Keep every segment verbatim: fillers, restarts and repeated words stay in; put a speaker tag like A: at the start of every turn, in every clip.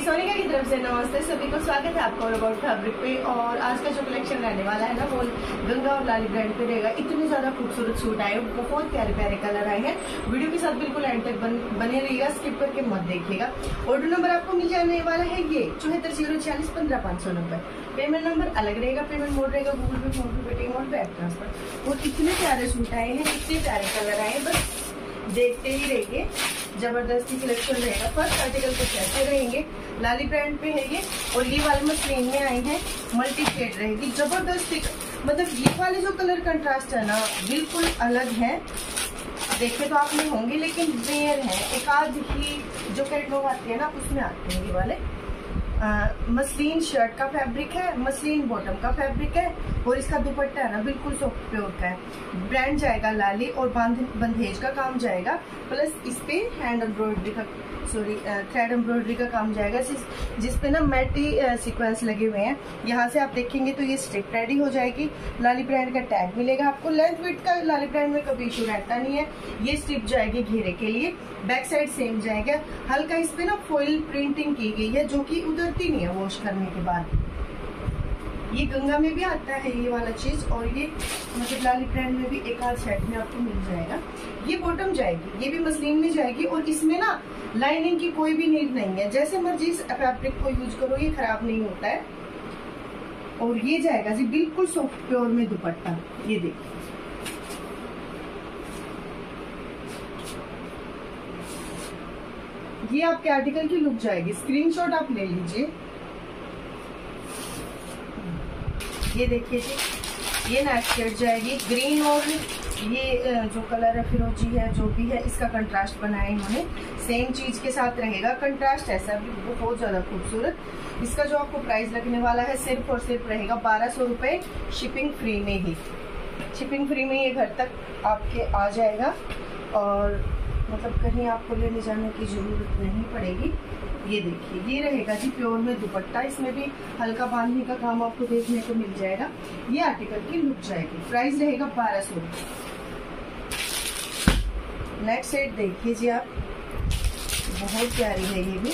A: सोनिका की तरफ से नमस्ते सभी को, स्वागत है आपका अबाउट फैब्रिक पे। और आज का जो कलेक्शन रहने वाला है ना वो गंगा और लाली ब्रांड पे रहेगा। इतने ज्यादा खूबसूरत सूट आए, बहुत प्यारे प्यारे कलर आए हैं। वीडियो के साथ बिल्कुल एंड तक बन, बने रहिएगा, स्किप करके मत देखिएगा। ऑर्डर नंबर आपको मिल जाने वाला है ये चौहत्तर जीरो छियालीस पंद्रह पाँच सौ नब्बे। पेमेंट नंबर अलग रहेगा, पेमेंट मोड रहेगा Google Pay, PhonePe, Paytm और बैंक ट्रांसफर। और इतने प्यारे सूट आए हैं, इतने प्यारे कलर आए हैं, बस देखते ही रहिए। जबरदस्ती कलेक्शन रहेगा। फर्स्ट आर्टिकल कुछ ऐसे रहेंगे, लाली ब्रांड पे है ये। और ये वाले मसलिन में आए हैं, मल्टी शेड रहेगी, जबरदस्ती। मतलब ये वाले जो कलर कंट्रास्ट है ना बिल्कुल अलग है, देखे तो आपने होंगे लेकिन रेयर है। एक आध ही जो कैटलॉग आती है ना उसमें आते हैं ये वाले। मसलिन शर्ट का फैब्रिक है, मसलिन बॉटम का फैब्रिक है। और इसका दुपट्टा है ना बिल्कुल सॉफ्ट प्योर का है। ब्रांड जाएगा लाली और बंधेज का काम जाएगा, प्लस इस पे हैंड एम्ब्रॉयडरी का सॉरी थ्रेड एम्ब्रॉयडरी का काम जाएगा, जिसपे ना मैटी सीक्वेंस लगे हुए हैं। यहाँ से आप देखेंगे तो ये स्ट्रिप रेडी हो जाएगी। लाली ब्रांड का टैग मिलेगा आपको। लेंथ विड्थ का लाली ब्रांड में कभी इशू रहता नहीं है। ये स्ट्रिप जाएगी घेरे के लिए, बैक साइड सेम जाएगा। हल्का इस पे ना फॉइल प्रिंटिंग की गई है जो कि उतरती नहीं है वॉश करने के बाद। ये गंगा में भी आता है ये वाला चीज, और ये मतलब लाली ब्रांड में भी एक आध सेट में आपको मिल जाएगा। ये बॉटम जाएगी, ये भी मसलिन में जाएगी। और इसमें ना लाइनिंग की कोई भी नीड नहीं है, जैसे मर्जी इस फैब्रिक को यूज करो, ये खराब नहीं होता है। और ये जाएगा जी बिल्कुल सॉफ्ट प्योर में दुपट्टा। ये देखिए, ये आपके आर्टिकल की लुक जाएगी। स्क्रीनशॉट आप ले लीजिए। ये देखिए जी, ये नेक शेड जाएगी ग्रीन, और ये जो कलर है फिरोजी है जो भी है, इसका कंट्रास्ट बनाया इन्होंने। सेम चीज के साथ रहेगा कंट्रास्ट, ऐसा भी बहुत ज्यादा खूबसूरत। इसका जो आपको प्राइस लगने वाला है सिर्फ और सिर्फ रहेगा बारह सौ रुपए, शिपिंग फ्री में ही। शिपिंग फ्री में ये घर तक आपके आ जाएगा, और मतलब कहीं आपको लेने जाने की जरूरत नहीं पड़ेगी। ये देखिए, ये रहेगा जी प्योर में दुपट्टा, इसमें भी हल्का बांधने का काम आपको देखने को मिल जाएगा। ये आर्टिकल की लुक जाएगी। प्राइस रहेगा बारह सौ रुपये। नेक्स्ट सेट देखिए जी आप, बहुत प्यारी है ये भी।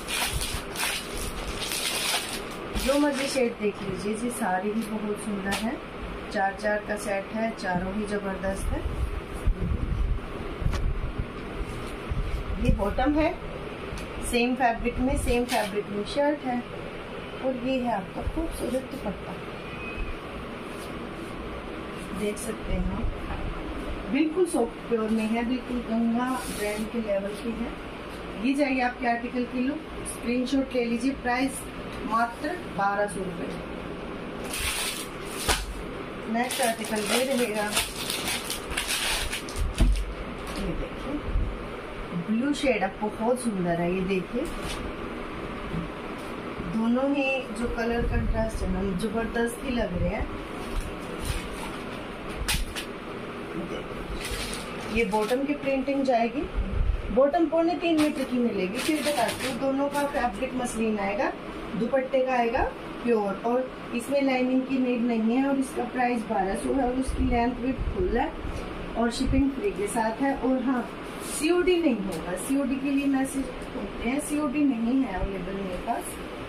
A: जो मर्जी शेड देख लीजिए जी, सारी ही बहुत सुंदर है। चार चार का सेट है, चारों ही जबरदस्त है। ये बॉटम है, सेम फैब्रिक में सेम फैब्रिक में शर्ट है। और ये है आपका खूबसूरत दुपट्टा, देख सकते हैं आप, बिल्कुल सॉफ्ट प्योर में है, बिल्कुल गंगा ब्रांड के लेवल की है। ये जाएगी आपके आर्टिकल की लुक। स्क्रीनशॉट ले लीजिए। प्राइस मात्र बारह सौ रुपये। नेक्स्ट आर्टिकल ये रहेगा, ये देखिए ब्लू शेड आपको बहुत सुंदर है। ये देखिए, दोनों ही जो कलर कंट्रास्ट है ना जबरदस्त ही लग रहे हैं। ये बॉटम की प्रिंटिंग जाएगी, बॉटम पौने तीन मीटर की मिलेगी। फिर बताती हूँ, दोनों का फैब्रिक मसलिन आएगा, दुपट्टे का आएगा प्योर, और इसमें लाइनिंग की नीड नहीं है। और इसका प्राइस बारह सौ है, और उसकी लेंथ भी फुल है, और शिपिंग फ्री के साथ है। और हाँ, सीओडी नहीं होगा, सीओडी के लिए मैसेज होते हैं, सीओडी नहीं है अवेलेबल मेरे पास।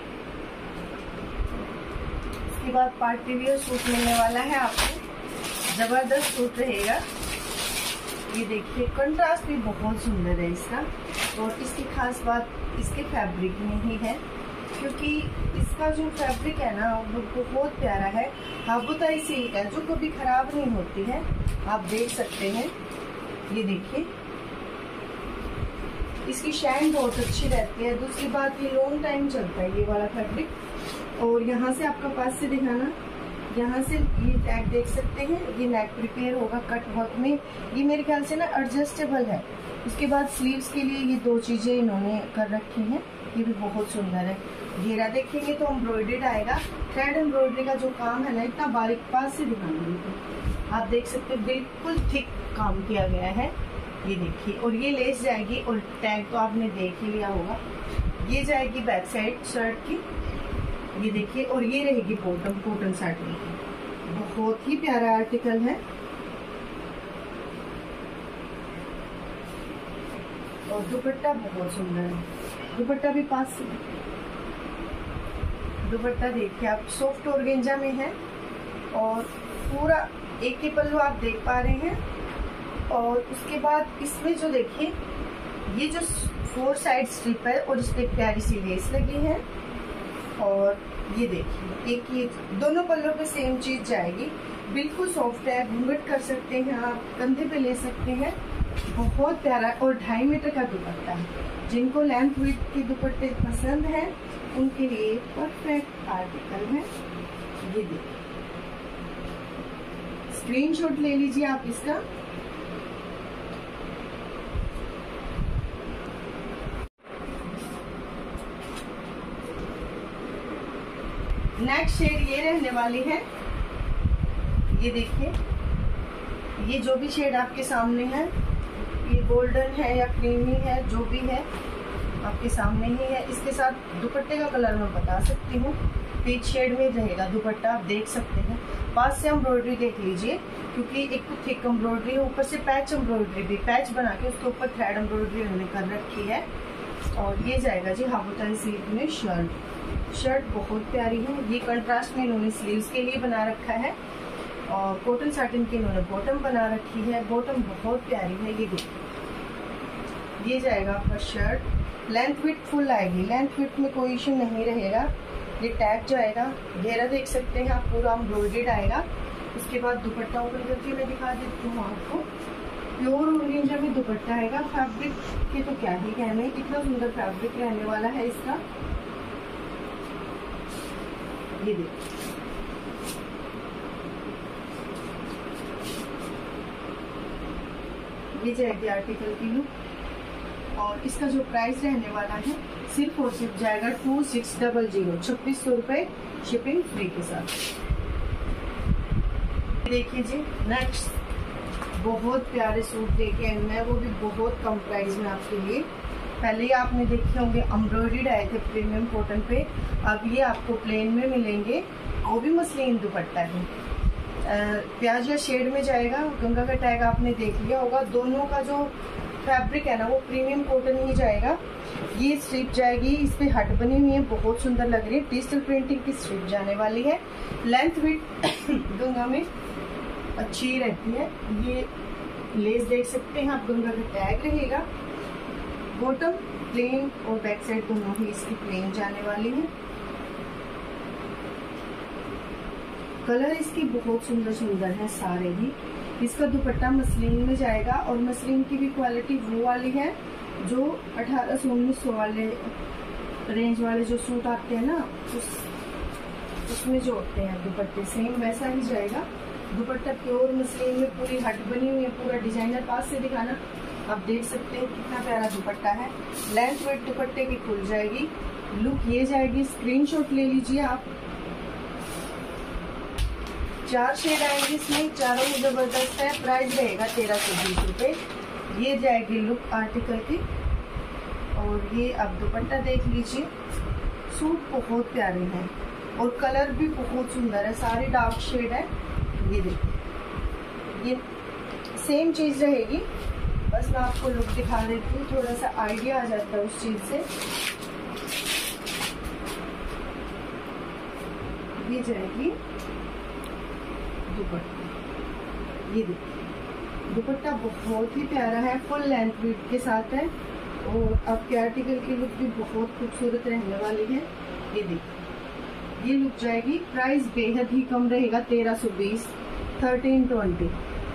A: इसके बाद पार्टी वियर सूट मिलने वाला है आपको, जबरदस्त सूट रहेगा। ये देखिए, कंट्रास्ट भी बहुत सुंदर है इसका। और इसकी खास बात इसके फैब्रिक में ही है, क्योंकि इसका जो फैब्रिक है ना वो बहुत प्यारा है। हाबुताई सिल्क है जो कभी खराब नहीं होती है, आप देख सकते हैं। ये देखिए, इसकी शाइन बहुत अच्छी रहती है। दूसरी बात, ये लॉन्ग टाइम चलता है ये वाला फैब्रिक। और यहाँ से आपका पास से दिखाना, यहाँ से ये टैग देख सकते हैं। ये नेक प्रिपेयर होगा कट वर्क में। ये मेरे ख्याल से ना एडजस्टेबल है। उसके बाद स्लीव्स के लिए ये दो चीजें इन्होंने कर रखी हैं, ये भी बहुत सुंदर है। घेरा देखेंगे तो एम्ब्रॉयडर्ड आएगा। थ्रेड एम्ब्रॉयडरी का जो काम है ना इतना बारीक, पास से दिखाऊंगी तो आप देख सकते हैं, बिल्कुल थिक काम किया गया है। ये देखिए, और ये लेस जाएगी, और टैग तो आपने देख ही लिया होगा। ये जाएगी बैक साइड शर्ट की, ये देखिए। और ये रहेगी बॉटम कॉटन साटन की। बहुत ही प्यारा आर्टिकल है। और दुपट्टा बहुत सुंदर है, दुपट्टा भी पास से दुपट्टा देखिए आप, सॉफ्ट ऑर्गेंजा में है और पूरा एक ही पल्लू आप देख पा रहे हैं। और उसके बाद इसमें जो देखिए ये जो फोर साइड स्ट्रिप है और इस पे प्यारी सी लेस लगी है। और ये देखिए एक ये दोनों पल्लों पे सेम चीज जाएगी, बिल्कुल सॉफ्ट है, घूंघट कर सकते हैं आप, कंधे पे ले सकते हैं, बहुत प्यारा। और ढाई मीटर का दुपट्टा है, जिनको लेंथ विड्थ के दुपट्टे पसंद है उनके लिए परफेक्ट आर्टिकल है। ये देखिए स्क्रीनशॉट ले लीजिए आप इसका। नेक्स्ट शेड ये रहने वाली है, ये देखिए ये जो भी शेड आपके सामने है, ये गोल्डन है या क्रीमी है, जो भी है आपके सामने ही है। इसके साथ दुपट्टे का कलर मैं बता सकती हूँ, पीच शेड में रहेगा दुपट्टा, आप देख सकते हैं। पास से एम्ब्रॉयडरी देख लीजिए, क्योंकि एक तो थिक एम्ब्रॉयडरी है, ऊपर से पैच एम्ब्रॉयडरी भी, पैच बना के उसके ऊपर थ्रेड एम्ब्रॉयडरी उन्होंने कर रखी है। और ये जाएगा जी हाबुताई सिल्क में शर्ट। शर्ट बहुत प्यारी है, ये कंट्रास्ट में इन्होंने स्लीव्स के लिए बना रखा है और कॉटन साटिन की इन्होंने बॉटम बना रखी है। बॉटम बहुत प्यारी है, ये देखिए ये जाएगा आपका शर्ट। लेंथ विड्थ फुल आएगी, लेंथ विड्थ में कोई इशू नहीं रहेगा। ये टैग जाएगा, घेरा देख सकते हैं आप, पूरा एम्ब्रॉयडर्ड आएगा। उसके बाद दुपट्टा ओपन करके मैं दिखा देती हूँ आपको। प्योर ऑर्गेंजा में दुपट्टा आएगा। फैब्रिक के तो क्या ही कहने, कितना सुंदर फैब्रिक रहने वाला है इसका। ये देखिए ये जाएगी आर्टिकल की लुक। और इसका जो प्राइस रहने वाला है सिर्फ और सिर्फ जाएगा टू सिक्स डबल जीरो, छब्बीस सौ रुपए शिपिंग फ्री के साथ। देखिए जी नेक्स्ट बहुत प्यारे सूट देखे हैं मैं, वो भी बहुत कम प्राइस में आपके लिए। पहले ही आपने देखे होंगे एम्ब्रॉयडर्ड आए थे प्रीमियम कॉटन पे, अब ये आपको प्लेन में मिलेंगे, वो भी मसलिन दुपट्टा है। प्याज या शेड में जाएगा, गंगा का टैग आपने देख लिया होगा। दोनों का जो फैब्रिक है ना वो प्रीमियम कॉटन ही जाएगा। ये स्ट्रिप जाएगी, इस पे हट बनी हुई है, बहुत सुंदर लग रही है, डिजिटल प्रिंटिंग की स्ट्रिप जाने वाली है। लेंथ विड्थ गंगा में अच्छी रहती है। ये लेस देख सकते हैं आप, गंगा का टैग रहेगा। बॉटम प्लेन और बैक साइड दोनों ही इसकी प्लेन जाने वाली है। कलर इसकी बहुत सुंदर सुंदर है सारे ही। इसका दुपट्टा मसलिन में जाएगा और मसलिन की भी क्वालिटी वो वाली है जो अठारह सौ उन्नीस सौ वाले रेंज वाले जो सूट आते हैं ना, उस उसमें जो होते हैं दुपट्टे, सेम वैसा ही जाएगा। दुपट्टा प्योर मसलिन में, पूरी हट बनी हुई है, पूरा डिजाइनर। पास से दिखाना, आप देख सकते हैं कितना प्यारा दुपट्टा है। लेंथ वेट दुपट्टे की खुल जाएगी, लुक ये जाएगी। स्क्रीनशॉट ले लीजिए आप। चार शेड आएंगे इसमें, चारों में जबरदस्त है। प्राइस रहेगा तेरह सौ बीस रुपए। ये जाएगी लुक आर्टिकल की। और ये आप दुपट्टा देख लीजिए, सूट बहुत प्यारे हैं और कलर भी बहुत सुंदर है, सारे डार्क शेड है। ये देखिए ये सेम चीज रहेगी, बस मैं आपको लुक दिखा देती हूँ, थोड़ा सा आइडिया आ जाता है उस चीज से। ये जाएगी दुपट्टा, ये देखिए दुपट्टा बहुत ही प्यारा है, फुल लेंथ विड्थ के साथ है और आपके आर्टिकल की लुक भी बहुत खूबसूरत रहने वाली है। ये देखिए ये लुक जाएगी। प्राइस बेहद ही कम रहेगा, तेरह सौ बीस, थर्टीन ट्वेंटी।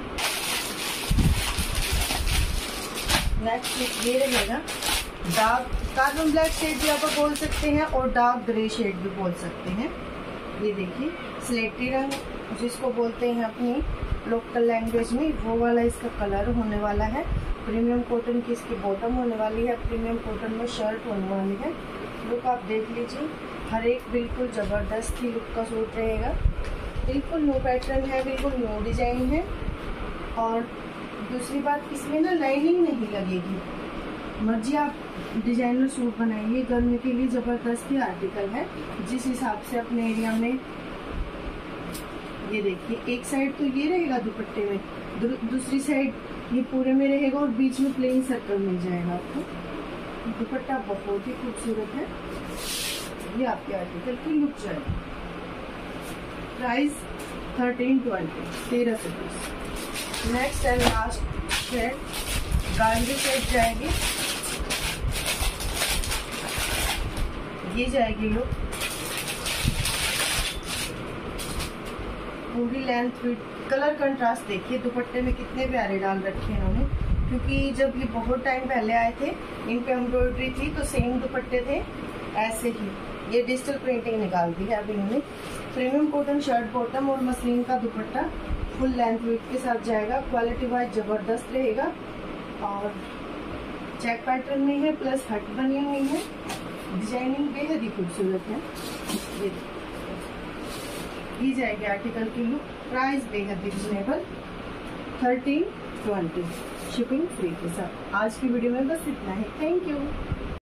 A: नेक्स्ट लुक ये रहेगा, डार्क कार्बन ब्लैक शेड भी आप बोल सकते हैं और डार्क ग्रे शेड भी बोल सकते हैं। ये देखिए स्लेटी रंग जिसको बोलते हैं अपनी लोकल लैंग्वेज में, वो वाला इसका कलर होने वाला है। प्रीमियम कॉटन की इसकी बॉटम होने वाली है, प्रीमियम कॉटन में शर्ट होने वाली है। लुक आप देख लीजिए, हर एक बिल्कुल जबरदस्त ही लुक का सूट रहेगा। बिल्कुल न्यू पैटर्न है, बिल्कुल न्यू डिजाइन है। और दूसरी बात, इसमें ना लाइनिंग नहीं लगेगी, मर्जी आप डिजाइनर सूट बनाइए। गर्मी के लिए जबरदस्त ही आर्टिकल है, जिस हिसाब से अपने एरिया में। ये देखिए एक साइड तो ये रहेगा दुपट्टे में, दू, दूसरी साइड ये पूरे में रहेगा और बीच में प्लेन सर्कल मिल जाएगा आपको। दुपट्टा बहुत ही खूबसूरत है। ये आपके आर्टिकल की लुक जाएगी। प्राइस थर्टीन ट्वेंटी, तेरह सौ piece. Next and last shade Gandhi set जाएगी, ये जाएगी लुक पूरी लेंथ विड्थ। कलर कंट्रास्ट देखिए दुपट्टे में कितने प्यारे डाल रखे हैं इन्होंने, क्योंकि जब ये बहुत टाइम पहले आए थे इन पे एम्ब्रॉयडरी थी तो सेम दुपट्टे थे ऐसे ही। ये डिजिटल प्रिंटिंग निकाल दी है अब इन्होंने। प्रीमियम कॉटन शर्ट बॉटम और मसलिन का दुपट्टा फुल लेंथ विड्थ के साथ जाएगा। क्वालिटी वाइज जबरदस्त रहेगा और चेक पैटर्न में है, प्लस हट बनी हुई है। डिजाइनिंग बेहद ही खूबसूरत है। ये ये जाएगी आर्टिकल की लुक। प्राइस बेहद reasonable, thirteen twenty, shipping free के साथ। आज की वीडियो में बस इतना ही। Thank you.